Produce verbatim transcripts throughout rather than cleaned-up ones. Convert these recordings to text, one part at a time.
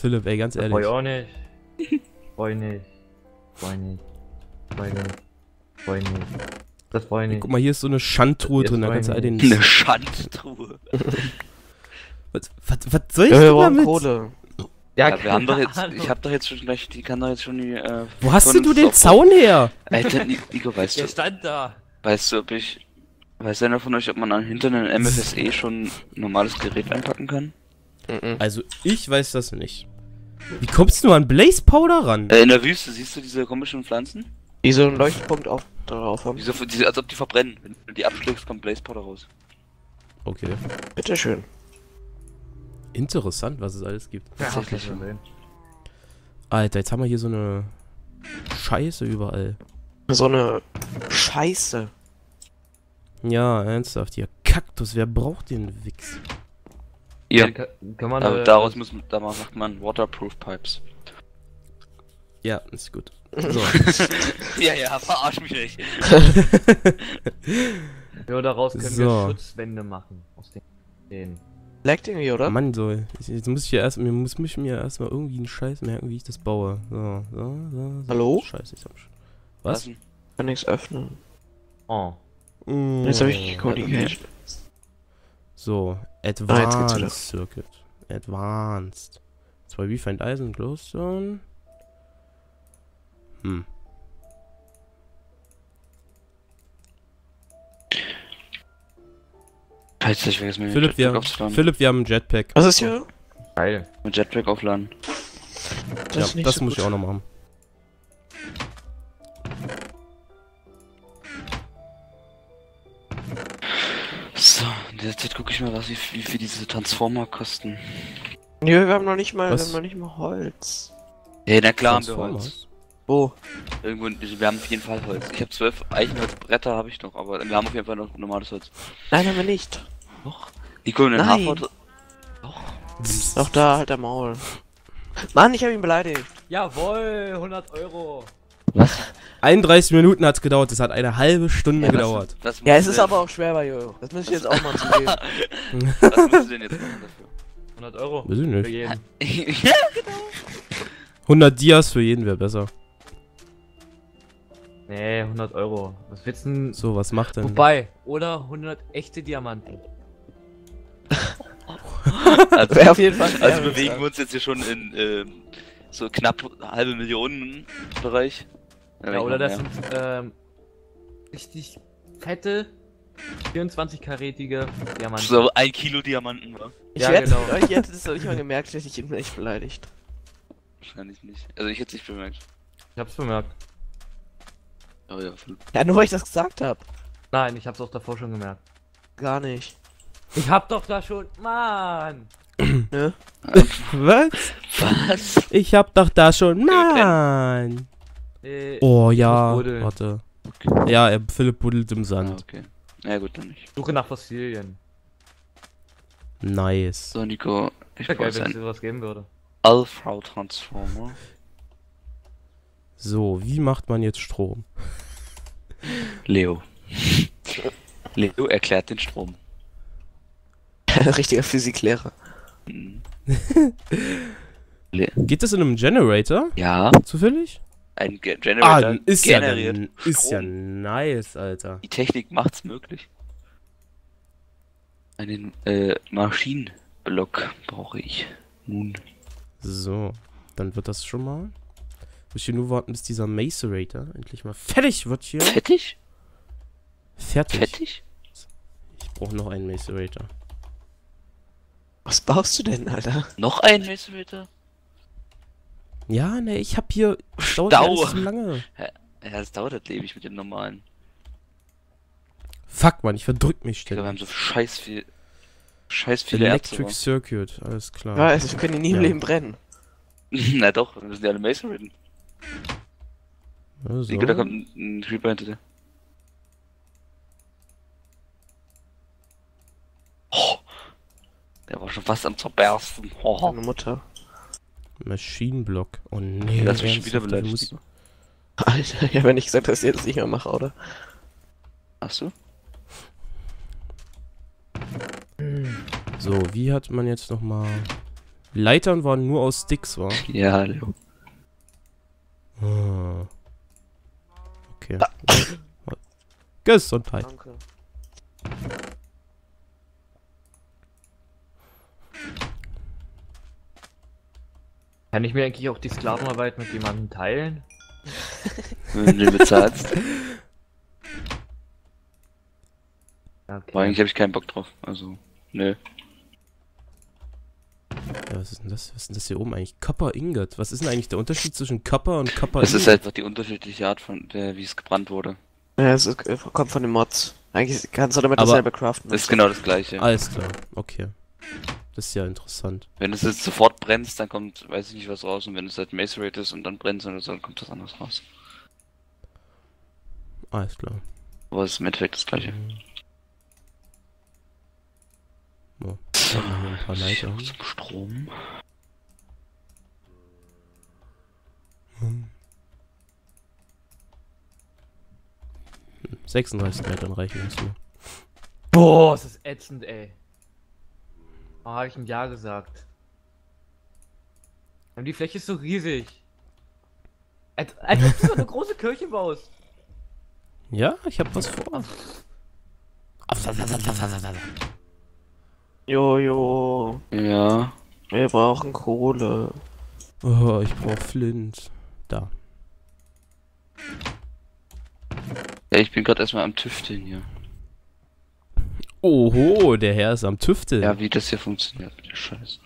Philipp, ey, ganz ehrlich. Freu auch nicht. Freu nicht. Freu nicht. Freu nicht. Freu nicht. Das freu nicht. Guck mal, hier ist so eine Schandtruhe Jetzt drin, da freu kannst du all mich. den... Eine Schandtruhe. Was, was, was soll ich Ja, denn wir brauchen damit? Kohle. Ja, wir haben doch keine jetzt, Ahnung. ich hab doch jetzt schon gleich, die kann doch jetzt schon die, äh... Wo hast von denn du uns den auf- Zaun her? Alter, Ni- Nico, weißt Der du, stand da. weißt du, ob ich, weiß einer von euch, ob man an hinter einem M F S E schon ein normales Gerät einpacken kann? Mhm. Also, ich weiß das nicht. Wie kommst du an Blaze Powder ran? Äh, in der Wüste, siehst du diese komischen Pflanzen? Die so einen Leuchtpunkt auf, drauf haben. Diese, diese, als ob die verbrennen. Wenn du die abschlägst, kommt Blaze Powder raus. Okay. Bitteschön. Interessant, was es alles gibt. Ja, Tatsächlich. hast du gesehen. Alter, jetzt haben wir hier so eine Scheiße überall. So eine Scheiße. Ja, ernsthaft, hier. Kaktus, wer braucht den Wichs? Ja, Kann, kann man aber äh, daraus muss, da macht man Waterproof Pipes. Ja, ist gut. So. Ja, ja, verarsch mich nicht. ja, daraus können So. wir Schutzwände machen. Aus den. den. Leckt irgendwie, oder? Mann, so. Ich, jetzt muss ich ja erst, mir muss mich mir erstmal irgendwie einen Scheiß merken, wie ich das baue. So, so, so. so. Hallo? Scheiße, ich hab schon. Was? denn? Kann nichts öffnen. Oh. Mm. Jetzt habe ich Communication. So, Ah, jetzt geht's wieder. Advanced Circuit. Advanced. Zwei Refined Eisen, Glowstone. Hm. Falls ich vergesse, mir Philipp, Jetpack wir, aufzuladen. Philipp, wir haben einen Jetpack. Was ist hier? Geil. Mit Jetpack aufladen. Das Ja, ist nicht das so muss gut. ich auch noch machen. So, in der Zeit gucke ich mal, was wie, wie viel diese Transformer kosten. Nö, wir haben noch nicht mal, wir Was? haben noch nicht mal Holz. Ja, na klar haben wir Transformers? Holz. Wo? Irgendwo, wir haben auf jeden Fall Holz. Ich habe zwölf Eichenholzbretter habe ich noch, aber wir haben auf jeden Fall noch normales Holz. Nein, haben wir nicht. Doch. Nico, in den Nein. Hafer... Doch da, halt der Maul. Mann, ich habe ihn beleidigt. Jawohl, hundert Euro. einunddreißig Minuten hat's gedauert, das hat eine halbe Stunde Ja, gedauert. Was, was Ja, musst es du ist denn- aber auch schwer bei Jojo. Das muss ich jetzt auch mal zugeben. Was musst du denn jetzt machen dafür? hundert Euro. Weiß ich Für nicht. jeden. Ja, hundert Dias für jeden wäre besser. Nee, hundert Euro. Was willst du denn? So, was macht denn? Wobei, oder hundert echte Diamanten. also, Wäre auf jeden Fall fair, also würde ich bewegen sagen. wir uns jetzt hier schon in ähm, so knapp halbe Millionen Bereich. Ja, oder das sind ähm, richtig fette vierundzwanzig-karätige Diamanten. so ein Kilo Diamanten, war? Ich Ja, wette, genau. euch hätte es nicht mal gemerkt, hätte ich ihn nicht beleidigt. Wahrscheinlich nicht. Also ich hätte es nicht bemerkt. Ich hab's bemerkt. Aber ja, Philipp. Ja, nur weil ich das gesagt habe. Nein, ich hab's auch davor schon gemerkt. Gar nicht. Ich hab doch da schon. Mann! Ne? Was? Was? Ich hab doch da schon. Mann! Äh, Oh Ich ja, muss buddeln. warte. Ja, er, Philipp buddelt im Ah, Sand. okay. Na gut, dann nicht. Suche nach Fossilien. Nice. So, Nico, ich Wäre brauche geil, wenn es einen dir was geben würde. Alpha Transformer. So, wie macht man jetzt Strom? Leo. Leo erklärt den Strom. Richtiger Physiklehrer. Mhm. Le Geht das in einem Generator? ja, Zufällig? ein Ge Ah, Generator ist ja, generiert dann- ist ja Strom. nice, Alter. Die Technik macht's möglich. Einen äh, Maschinenblock brauche ich nun. So, dann wird das schon mal. Muss ich hier nur warten, bis dieser Macerator endlich mal fertig wird hier. Fettig? Fertig. Fettig? Ich brauche noch einen Macerator. Was baust du denn, Alter? Noch ein Macerator? Ja, ne, ich hab hier. Das dauert Stau. alles zu lange. Ja, das dauert halt ewig mit dem normalen. Fuck, Mann, ich verdrück mich Wir haben ständig. so scheiß viel. Scheiß viele Ärzte. Electric Circuit, alles klar. Ja, also wir können ihn nie im Ja. Leben brennen. Na doch, wir müssen ja alle Macerator. Ja, so. Nico, da kommt ein, ein Creeper hinter dir. Oh, der war schon fast am zerbersten. Oh. Meine Mutter. Maschinenblock. Oh nee. Ja, das mich schon ernsthaft, wieder du beleidigt. musst- Nico. Alter, ich habe ja nicht gesagt, dass ich das nicht mehr mache, oder? Hast du? So, wie hat man jetzt nochmal. Leitern waren nur aus Sticks, war? Ja, Leo. Ah. Okay. Gesundheit. Danke. Kann ich mir eigentlich auch die Sklavenarbeit mit jemandem teilen? Wenn du den bezahlst. Ja, okay. Aber eigentlich habe ich keinen Bock drauf. Also, nö. Ja, was ist denn das? Was ist denn das hier oben eigentlich? Copper Ingot. Was ist denn eigentlich der Unterschied zwischen Copper und Copper Es ist Ingot? einfach die unterschiedliche Art von, der, wie es gebrannt wurde. Ja, es ist, äh, kommt von den Mods. Eigentlich kannst du damit Aber- dasselbe craften. Das ist genau das gleiche. Alles klar, okay. Das ist ja interessant. Wenn du es jetzt sofort brennst, dann kommt, weiß ich nicht, was raus. Und wenn es halt Macerate ist und dann brennt oder so, dann kommt das anders raus. Alles klar. Aber es ist im Endeffekt das gleiche. So, dann haben wir ein paar Leiter. Zum Strom. Hm. sechsunddreißig Leitern reichen uns nur. Boah, ist das ätzend, ey. Oh, habe ich ein Ja gesagt. Und die Fläche ist so riesig. Als, als ob du so eine große Kirche baust. Ja, ich hab was vor. Jojo, Ja. wir brauchen Kohle. Oh, ich brauch Flint. Da. Ja, ich bin gerade erstmal am Tüfteln hier. Oho, der Herr ist am Tüfteln. Ja, wie das hier funktioniert. Scheiße.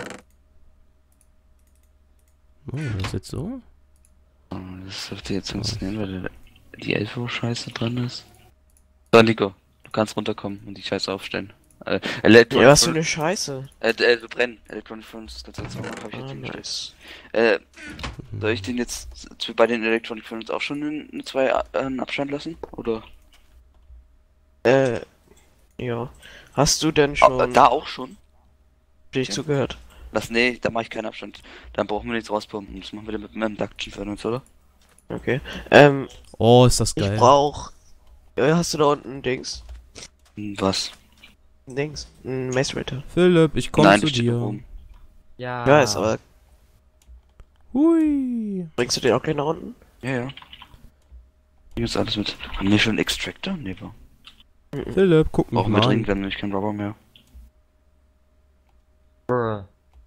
Oh, das ist jetzt so? Oh, das sollte jetzt funktionieren, weil der, die elf Uhr Scheiße dran ist. So, Nico, du kannst runterkommen und die Scheiße aufstellen. Äh, Electronic Ja, was für Furnace- eine Scheiße. Äh, äh, wir brennen. Electronic Furnace, das kannst du jetzt auch noch, hab ich jetzt Ah, hingestellt. nice. Äh, soll ich den jetzt zu- bei den Electronic Furnace auch schon in, in zwei äh, einen Abstand lassen? Oder? Äh, ja. Hast du denn Ah, schon... äh, da auch schon? Hab ich Ja. zugehört. Lass, nee, da mache ich keinen Abstand. Dann brauchen wir nichts rauspumpen. Das machen wir dann mit einem Induction Furnace, oder? Okay. Ähm, Oh, ist das ich geil. brauch... Äh, hast du da unten ein Dings? Hm, was? Ein Dings? Ein Macerator. Philipp, ich komm Nein, zu das steht da dir. oben. Ja. Ja, ist aber... Hui. Bringst du den auch gleich nach unten? Ja, ja. Hier ist alles mit. Haben wir schon einen Extractor? Nee, wa? Philipp, guck mich Brauchen wir mal dringend, an. wir haben nämlich keinen Rubber mehr. Brr.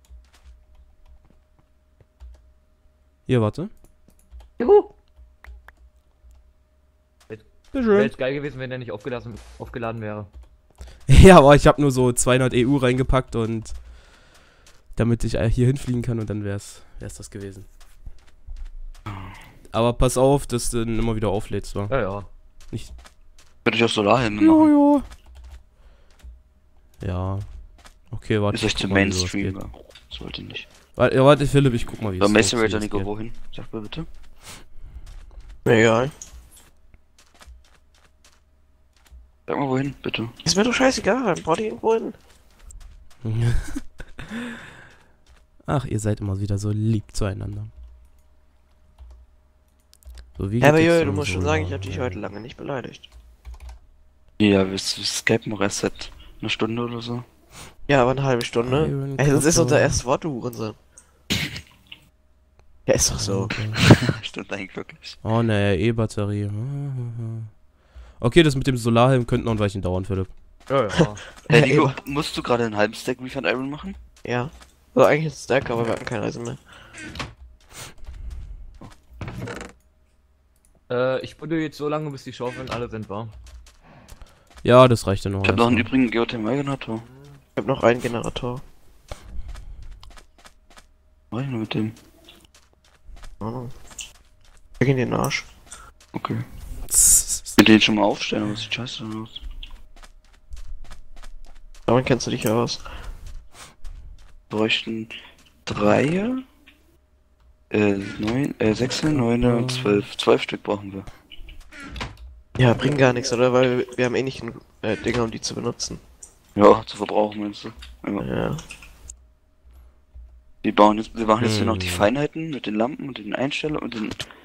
Hier, warte. Juhu. Wäre Bitteschön. jetzt geil gewesen, wenn der nicht aufgeladen, aufgeladen wäre. Ja, aber ich habe nur so zweihundert E U reingepackt und damit ich äh, hier hinfliegen kann und dann wär's, wär's das gewesen. Aber pass auf, dass du dann immer wieder auflädst, wa? Ja, ja. Könnte ich auch Solarhelme machen. Jojo. Ja. Okay, warte. Ist euch ich zu guck mal, wie sowas Mainstream, geht. ja. Sollte nicht. Warte, ja, warte, Philipp, ich guck mal, wie So, es Macerator, wie es Nico, geht. wohin? Sag mal bitte. Egal. Sag mal wohin, bitte. Ist mir doch scheißegal. Brauch ich irgendwo hin. Ach, ihr seid immer wieder so lieb zueinander. So, wie Ja, aber geht jetzt Jojo, du zum musst schon Solar? sagen, ich hab dich heute lange nicht beleidigt. Ja, wir, wir skypen noch erst seit einer Stunde oder so. Ja, aber eine halbe Stunde. Iron Ey, das ist Copper. unser erstes Wort, du Hurensohn. Ja, ist doch so. Okay. Stimmt eigentlich wirklich. Oh ne, E-Batterie. Okay, das mit dem Solarhelm könnte noch ein Weilchen dauern, Philipp. Ja, ja. Hey, Ja, Nico, eben. musst du gerade einen halben Stack Refined Iron machen? Ja. So, eigentlich ein Stack, aber wir hatten kein Eisen mehr. äh, ich buddel jetzt so lange, bis die Schaufeln alle sind, wa? Ja, das reicht ja noch. Ich hab noch einen erstmal. übrigen Geothermalgenerator. Ich hab noch einen Generator. Was mach ich nur mit dem? Oh. Wir gehen in den Arsch. Okay. Ich will den schon mal aufstellen, aber es sieht scheiße aus. Damit kennst du dich ja aus. Wir bräuchten Dreier, äh, neun, äh, Sechser, Neuner und Zwölf. Zwölf Stück brauchen wir. Ja, bringen gar nichts, oder? Weil wir, wir haben eh nicht genug äh, Dinger, um die zu benutzen. Ja, zu verbrauchen meinst du? Ja. Ja. Wir bauen jetzt, wir machen jetzt hier noch die Hm. Feinheiten mit den Lampen und den Einstellungen und den